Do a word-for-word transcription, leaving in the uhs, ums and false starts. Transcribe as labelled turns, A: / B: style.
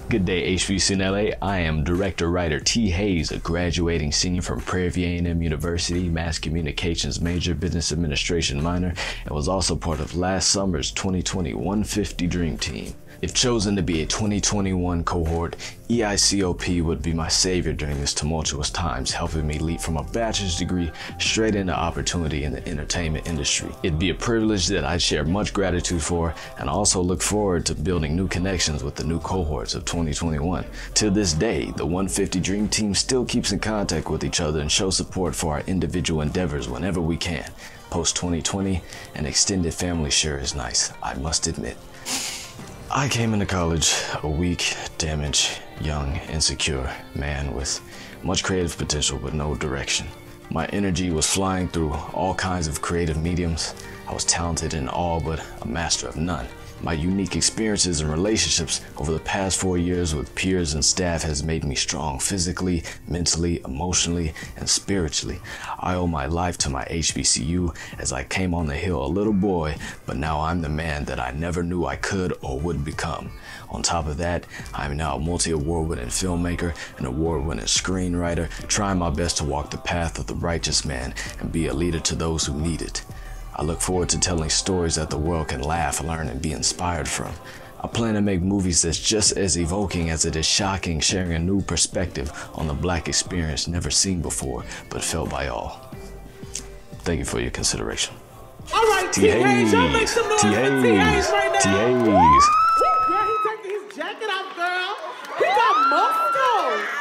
A: Good day, H B C N L A. I am director-writer T. Hayes, a graduating senior from Prairie View A and M University, Mass Communications major, Business Administration minor, and was also part of last summer's twenty twenty one fifty Dream Team. If chosen to be a twenty twenty-one cohort, E I C O P would be my savior during these tumultuous times, helping me leap from a bachelor's degree straight into opportunity in the entertainment industry. It'd be a privilege that I'd share much gratitude for, and also look forward to building new connections with the new cohorts of twenty twenty-one. To this day, the one fifty Dream Team still keeps in contact with each other and shows support for our individual endeavors whenever we can. Post twenty twenty, an extended family sure is nice, I must admit. I came into college a weak, damaged, young, insecure man with much creative potential but no direction. My energy was flying through all kinds of creative mediums. I was talented in all but a master of none. My unique experiences and relationships over the past four years with peers and staff has made me strong physically, mentally, emotionally, and spiritually. I owe my life to my H B C U as I came on the hill a little boy, but now I'm the man that I never knew I could or would become. On top of that, I'm now a multi-award winning filmmaker, an award-winning screenwriter, trying my best to walk the path of the righteous man and be a leader to those who need it. I look forward to telling stories that the world can laugh, learn, and be inspired from. I plan to make movies that's just as evoking as it is shocking, sharing a new perspective on the Black experience never seen before, but felt by all. Thank you for your consideration.
B: All right, T. Hayes, y'all make some noise for T. Hayes right now.
A: T. Hayes.
B: Girl, he taking his jacket off, girl. He got muscles.